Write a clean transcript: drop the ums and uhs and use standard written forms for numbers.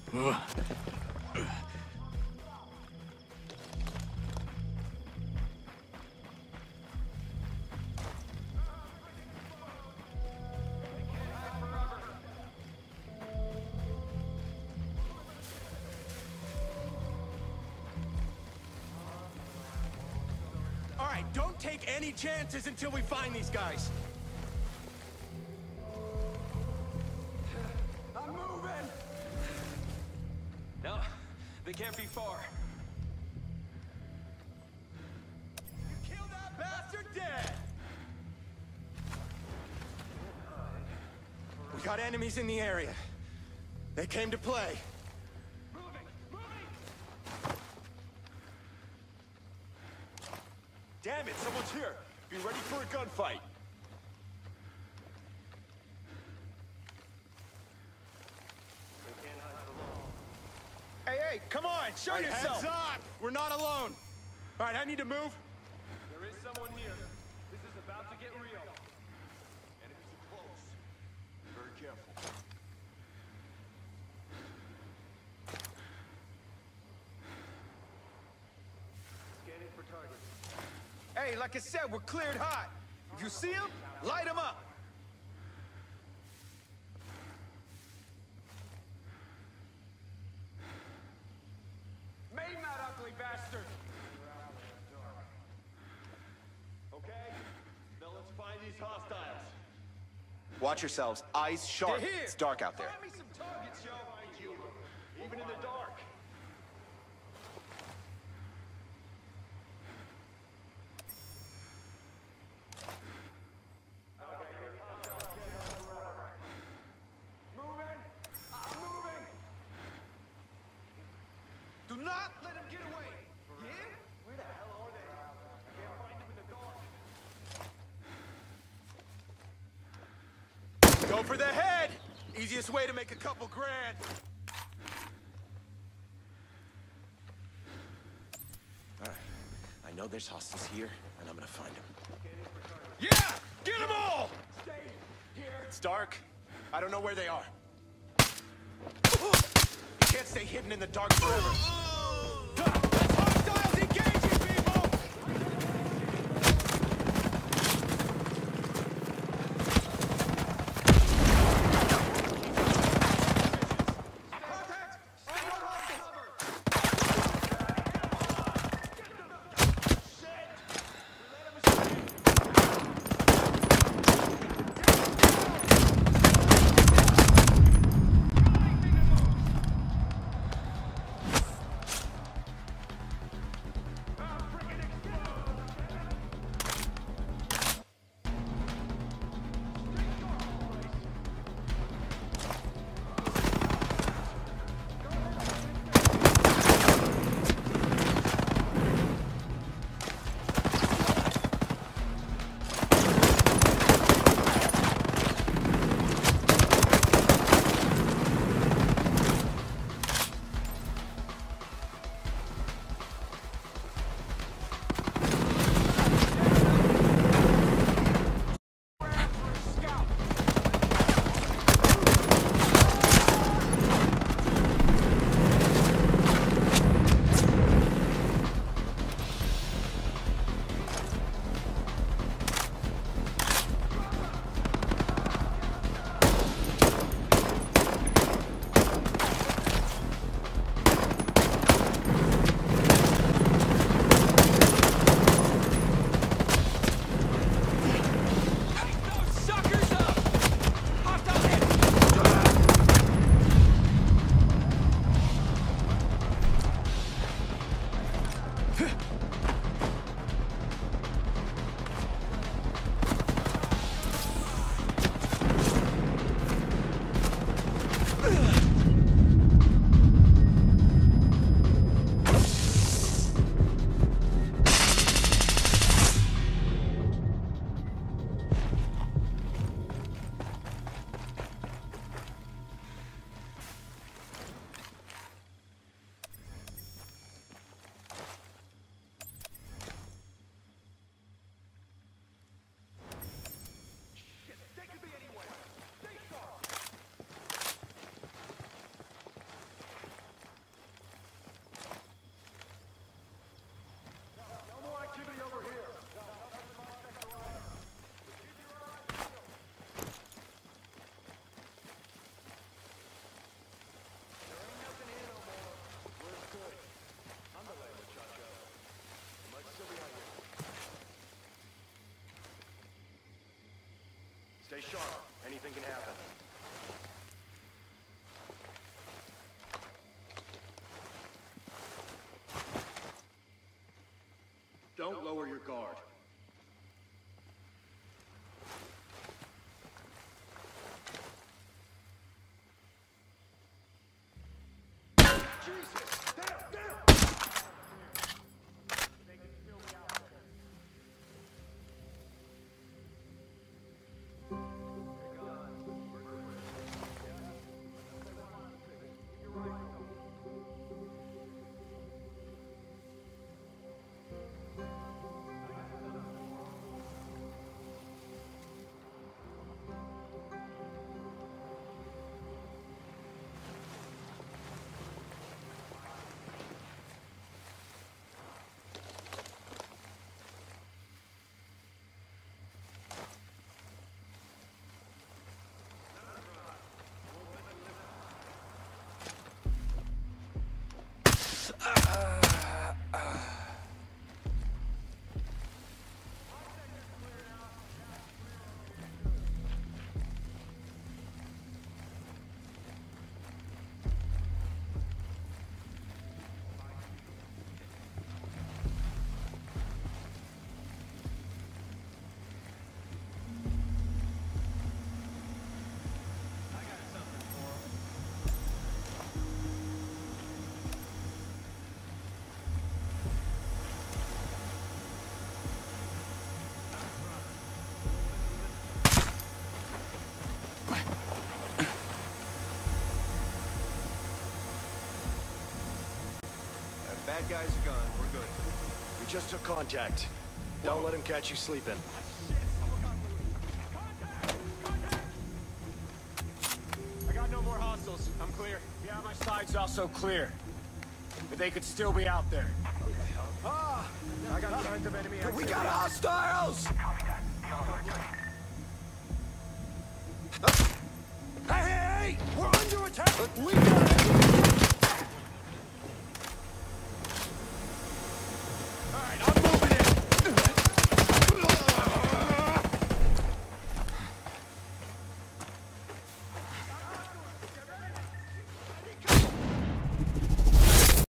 All right, don't take any chances until we find these guys. I'm moving! No, they can't be far. You killed that bastard dead! We got enemies in the area. They came to play. Damn it, someone's here. Be ready for a gunfight. Hey, come on, show yourself! Heads up! We're not alone! All right, I need to move. There is someone here. This is about to get real. Enemies are close. Be very careful. Scanning for targets. Hey, like I said, we're cleared hot. If you see them, light them up. Maim that ugly bastard. Okay, now let's find these hostiles. Watch yourselves. Eyes sharp. They're here. It's dark out there. Find me some targets, yo. Find you, even in the dark. Do not let him get away. Yeah? Where the hell are they? I can't find them in the dark. Go for the head! Easiest way to make a couple grand. Alright. I know there's hostiles here, and I'm gonna find them. Yeah! Get them all! Stay here. It's dark. I don't know where they are. You can't stay hidden in the dark forever. Hostiles engaging, people! Contact! Stay sharp. Anything can happen. Don't lower your guard. Jesus! Down! They can still be out there. Bad guys are gone. We're good. We just took contact. Don't let him catch you sleeping. I got no more hostiles. I'm clear. Yeah, my side's also clear. But they could still be out there. I got signs of enemy activity. We got hostiles! Hey! We're under attack! We got